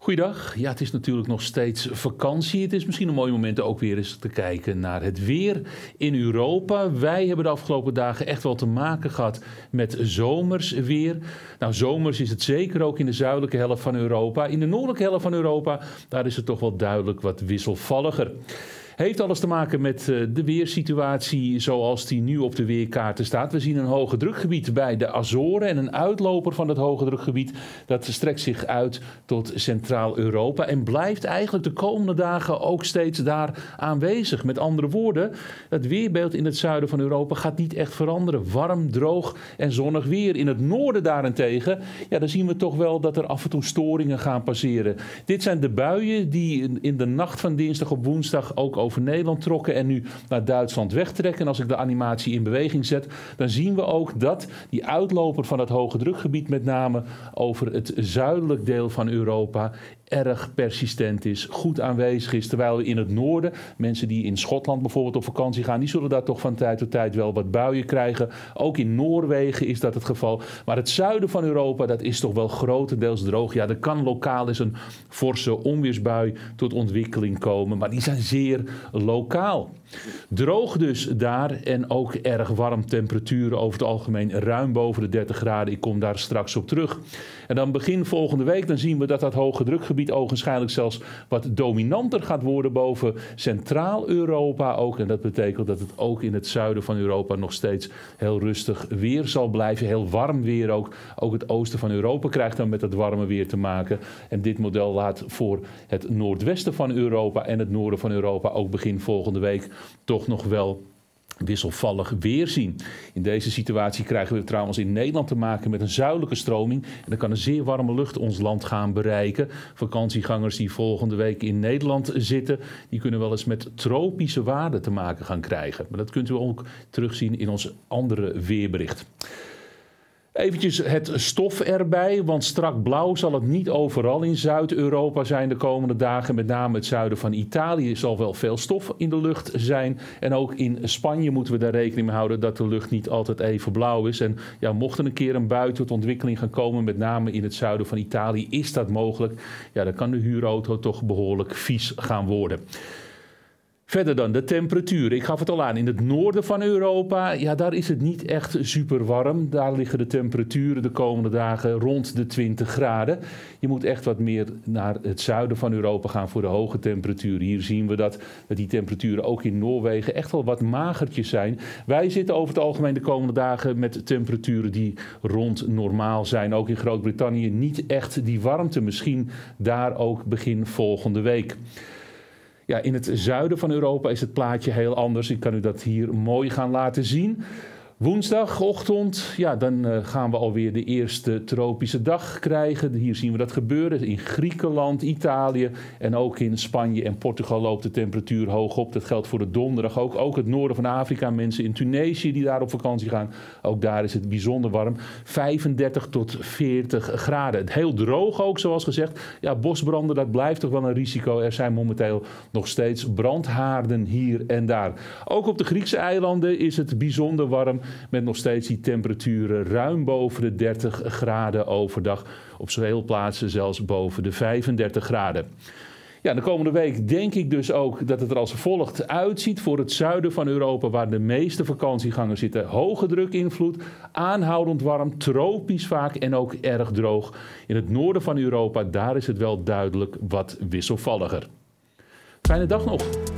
Goeiedag. Ja, het is natuurlijk nog steeds vakantie. Het is misschien een mooi moment ook weer eens te kijken naar het weer in Europa. Wij hebben de afgelopen dagen echt wel te maken gehad met zomers weer. Nou, zomers is het zeker ook in de zuidelijke helft van Europa. In de noordelijke helft van Europa, daar is het toch wel duidelijk wat wisselvalliger. Heeft alles te maken met de weersituatie zoals die nu op de weerkaarten staat. We zien een hoge drukgebied bij de Azoren en een uitloper van dat hoge drukgebied. Dat strekt zich uit tot Centraal-Europa en blijft eigenlijk de komende dagen ook steeds daar aanwezig. Met andere woorden, het weerbeeld in het zuiden van Europa gaat niet echt veranderen. Warm, droog en zonnig weer. In het noorden daarentegen, ja, dan zien we toch wel dat er af en toe storingen gaan passeren. Dit zijn de buien die in de nacht van dinsdag op woensdag ook over Nederland trokken en nu naar Duitsland wegtrekken. En als ik de animatie in beweging zet, dan zien we ook dat die uitloper van het hoge drukgebied met name over het zuidelijk deel van Europa erg persistent is, goed aanwezig is. Terwijl we in het noorden, mensen die in Schotland bijvoorbeeld op vakantie gaan, die zullen daar toch van tijd tot tijd wel wat buien krijgen. Ook in Noorwegen is dat het geval. Maar het zuiden van Europa, dat is toch wel grotendeels droog. Ja, er kan lokaal eens een forse onweersbui tot ontwikkeling komen, maar die zijn zeer lokaal. Droog dus daar en ook erg warm, temperaturen over het algemeen ruim boven de 30 graden. Ik kom daar straks op terug. En dan begin volgende week, dan zien we dat hoge drukgebied ogenschijnlijk zelfs wat dominanter gaat worden boven Centraal-Europa ook. En dat betekent dat het ook in het zuiden van Europa nog steeds heel rustig weer zal blijven. Heel warm weer ook. Ook het oosten van Europa krijgt dan met dat warme weer te maken. En dit model laat voor het noordwesten van Europa en het noorden van Europa ook begin volgende week toch nog wel wisselvallig weer zien. In deze situatie krijgen we trouwens in Nederland te maken met een zuidelijke stroming. En dan kan een zeer warme lucht ons land gaan bereiken. Vakantiegangers die volgende week in Nederland zitten, die kunnen wel eens met tropische waarden te maken gaan krijgen. Maar dat kunt u ook terugzien in ons andere weerbericht. Eventjes het stof erbij, want strak blauw zal het niet overal in Zuid-Europa zijn de komende dagen. Met name het zuiden van Italië zal wel veel stof in de lucht zijn. En ook in Spanje moeten we daar rekening mee houden dat de lucht niet altijd even blauw is. En ja, mocht er een keer een bui tot ontwikkeling gaan komen, met name in het zuiden van Italië, is dat mogelijk. Ja, dan kan de huurauto toch behoorlijk vies gaan worden. Verder dan de temperatuur. Ik gaf het al aan, in het noorden van Europa, ja, daar is het niet echt super warm. Daar liggen de temperaturen de komende dagen rond de 20 graden. Je moet echt wat meer naar het zuiden van Europa gaan voor de hoge temperaturen. Hier zien we dat die temperaturen ook in Noorwegen echt wel wat magertjes zijn. Wij zitten over het algemeen de komende dagen met temperaturen die rond normaal zijn. Ook in Groot-Brittannië niet echt die warmte. Misschien daar ook begin volgende week. Ja, in het zuiden van Europa is het plaatje heel anders. Ik kan u dat hier mooi gaan laten zien. Woensdagochtend, ja, dan gaan we alweer de eerste tropische dag krijgen. Hier zien we dat gebeuren in Griekenland, Italië en ook in Spanje en Portugal loopt de temperatuur hoog op. Dat geldt voor de donderdag ook. Ook het noorden van Afrika, mensen in Tunesië die daar op vakantie gaan. Ook daar is het bijzonder warm. 35 tot 40 graden. Heel droog ook, zoals gezegd. Ja, bosbranden, dat blijft toch wel een risico. Er zijn momenteel nog steeds brandhaarden hier en daar. Ook op de Griekse eilanden is het bijzonder warm. Met nog steeds die temperaturen ruim boven de 30 graden overdag. Op zoveel plaatsen zelfs boven de 35 graden. Ja, de komende week denk ik dus ook dat het er als volgt uitziet voor het zuiden van Europa, waar de meeste vakantiegangers zitten. Hoge drukinvloed, aanhoudend warm, tropisch vaak en ook erg droog. In het noorden van Europa, daar is het wel duidelijk wat wisselvalliger. Fijne dag nog!